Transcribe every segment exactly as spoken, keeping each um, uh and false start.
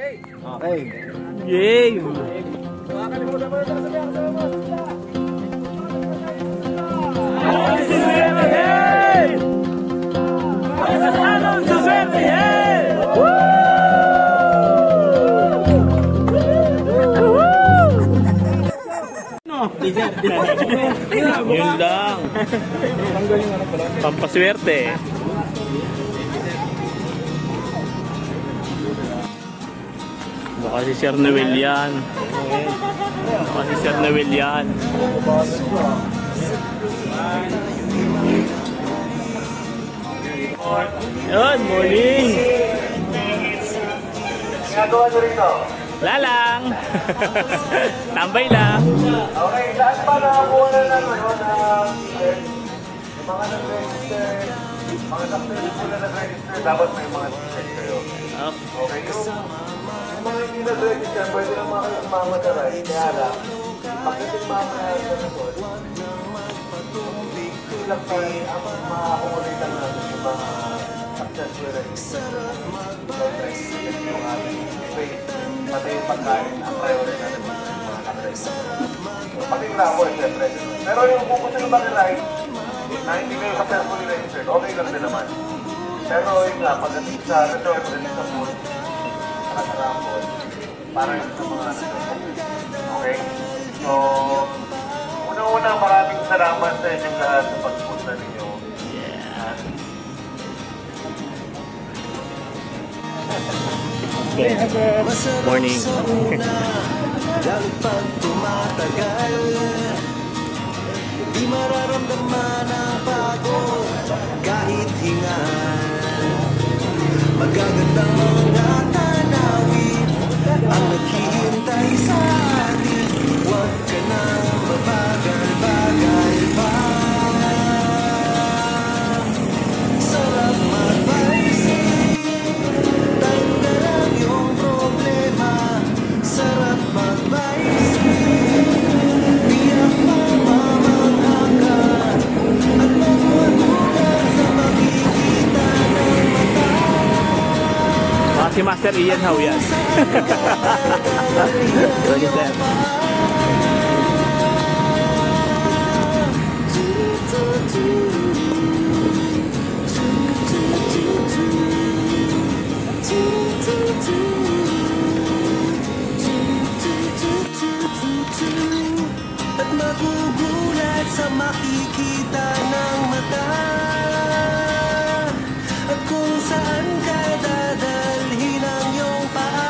Okay. Yay! Yun lang. Pampaswerte. Baka si Sir Noel yan. Baka si Sir Noel yan. Yun, morning. Ginagawa nyo rito? Lalang. Tambay lang. Okay, lahat pa nakakuha na lang ngayon na ticket. Yung mga nag-register, mga successful na nag-register, dapat may mga ticket kayo. Okay, yung, yung mga hindi nag-register, pwede lang mga kayo sumama na ride. Kaya lang, pagdating mamaya sa nagot, ilang tayo ang makakulit lang natin yung mga successful register. Yung ating space, pati yung pagkain, ang priority natin yung mga nag-register. Pati yung rapor, siyempre. Pero yung pupunta ng mag-ride, na hindi kayo successfully registered, okay lang din naman. Pero yun nga, pagdating sa resort, pagdating sa food, sa rapor, para yun sa mga nag-register. Okay? So, una-una, maraming salamat sa inyong lahat sa pagpunta ninyo. Yeah. Okay. Morning. Lalo pag tumatagal, di mararamdaman ang pagod kahit hingal. Magagandang mga tanawin ang naghihintay sa atin. Huwag ka nang mabagal-bagal pa. Sarap mag-bicycle, tanggalan yung problema. Sarap mag-bicycle, tiyak mamamanghakan at magmatugan sa makikita ng mata. Baka si Master Ian How yan. At magugulat sa makikita ng mata. At kung saan ka dadalhin ang iyong paa.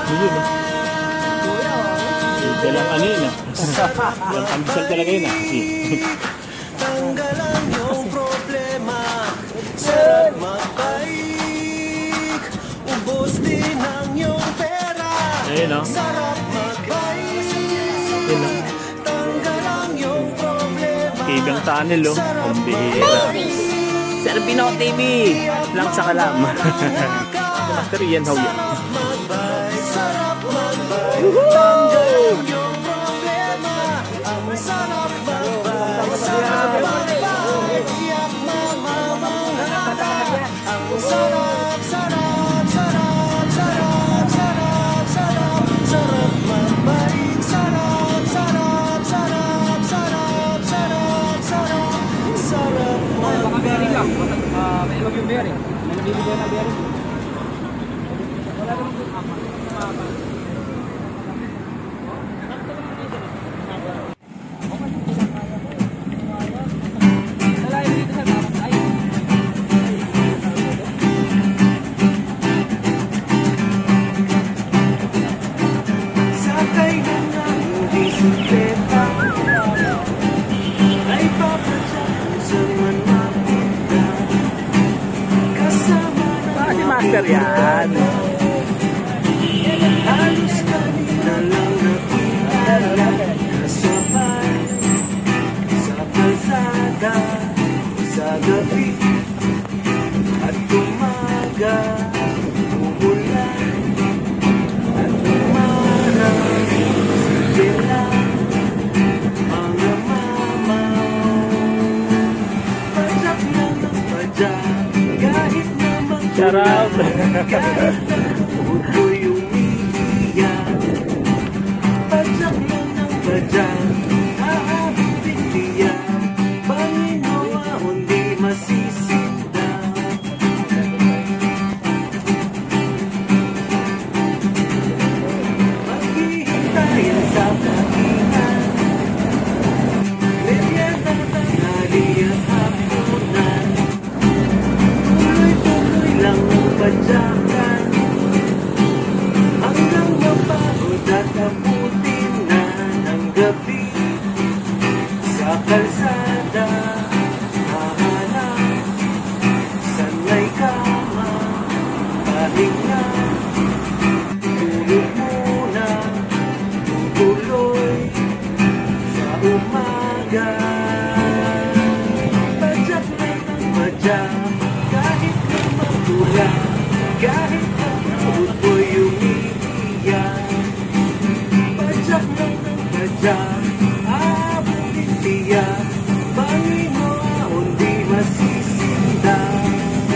Ito lang ano yun ah. Yung ambisal talaga yun ah. Tanggalan yung problema. Sarap mag-bike, ubos din ang iyong pera. Ayun o. Sarap mag-bike, tanggalan yung problema. Ibang tunnel o. Kumbihira. Sir Bino T V. Lang sa kalam. Master Ian How yan. Sarap mag-bike, tanggalan yung problema. Ang sarap mag-bike, sarap mag-bike, iyak mamamanghakan. Ang sarap, sarap, sarap, sarap, sarap, sarap, sarap mag-bike, sarap, sarap, sarap, sarap, sarap, sarap, sarap mag-bike. May love yung bearing. May nabibigyan na bearing. Wala naman yung apat. Sakay na ng bisikleta ay papadyak sa manapita. Kasama Baka si Master yan. halos kanina lang nakilala. Kasabay sa kalsada sa gabi at umaga. Umulan at umarang sila mga mamaw. Padyak na ng padyak kahit na Shout out. kahit na uto'y umiiyak. Abutin na ng gabi sa kalsada, hahanap sanay kama, pahinga, tulog muna, tutuloy sa umaga. Padyak lang ng padyak, kahit na magulak, kahit na pagod ko'y umiiyak. Padyak lang ng padyak, abutin tiyak, bangin mo ahon di masisindak.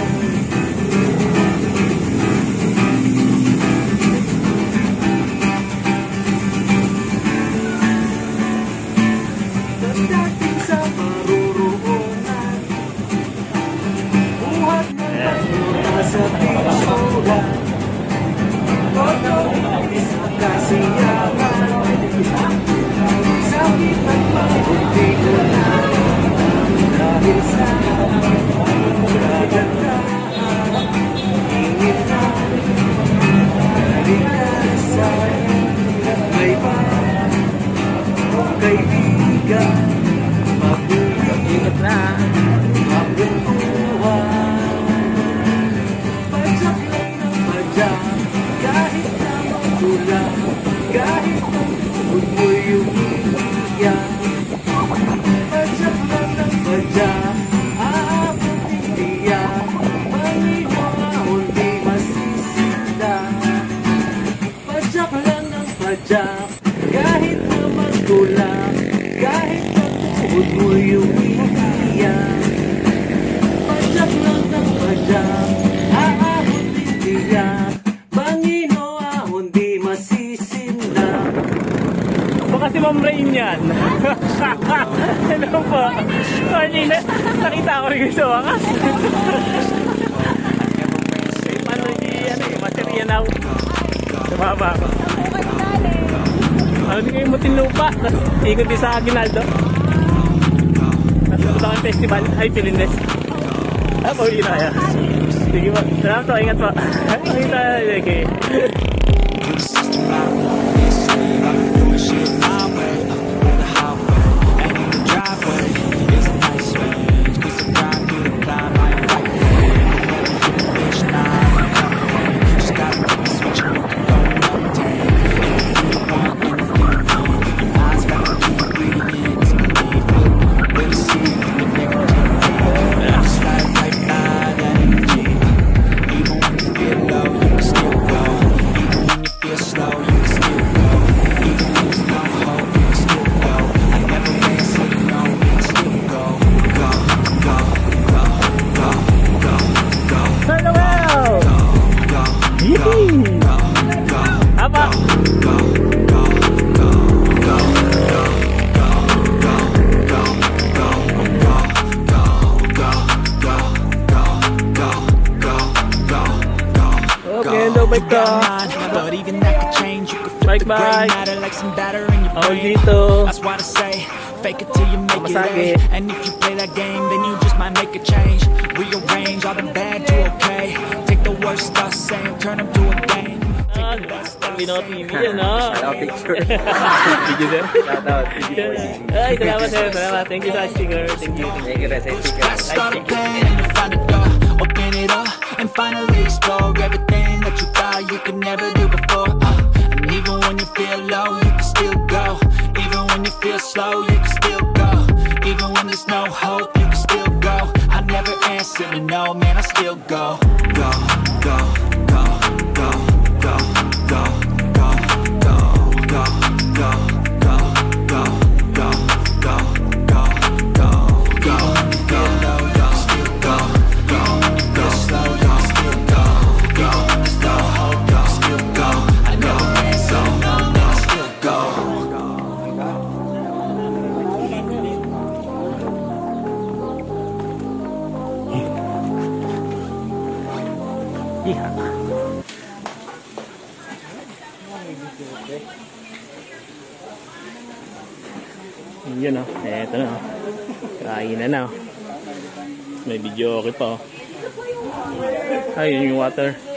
Pagdating sa maruroonan, buhat ng pagmula sa pisuran, todo sa kasiyahan, sakit at mabuti ko na, dahil sa kagandahan, ingit na kalikasan, may ba o kaibigan, Ingat na. magkwentuhan. Padyak lang ng padyak, kahit na magulang, kahit na tugod mo'y umiiyak. Padyak lang ng padyak, aabutin tiyak, bangin mo ahon di masisindak. Padyak lang ng padyak, kahit na magulang, kahit na tugod mo'y umiiyak. Padyak lang ng padyak, aabutin tiyak, bangin mo ahon di masisindak. Baka si Ma'am Rhein yan. Hello po. Kanina, nakita ko rin yung sa wakas. Paano si, ano yung materiya na sumama ako. Ano din yung Mutinlupa, tapos ikot din sa Aguinaldo. Tapos punta kang festival, ay Pilindes. Ah, pauwi na kaya. Sige po, salamat po, ingat po. Pauwi na, sige. Apa? Okay, hello, bike ka. Bike, bike. Oh, dito. Fake it till you make it A. And if you play that game, then you just might make a change. Rearrange all the bad to okay. Take the worst stuff saying, turn them to a game. Take the best stuff Bino T V yan, no? Shout out picture. Video sir? Shout out. Ay, salamat sir, salamat. Thank you sa sticker. Thank you. Thank you, Reza. Let's start a plan and find a door. Open it up and finally explore everything that you thought you could never do before. Uh, and even when you feel low, you can still go. Even when you feel slow, you can still go. Even when there's no hope, you can still go. I never answer to no, man, I still go. Go, go, go, go, go, go, go, go, go, go, go, go, go, go, go, go, go. Even when you feel low, you can still go. Even when you feel slow, you can still go. Even when there's no hope, you can still go. I never answer to no, man, I still go. Iha. Yun o, eto na o. Kain na na o. May video okay pa o. Ayun yung water.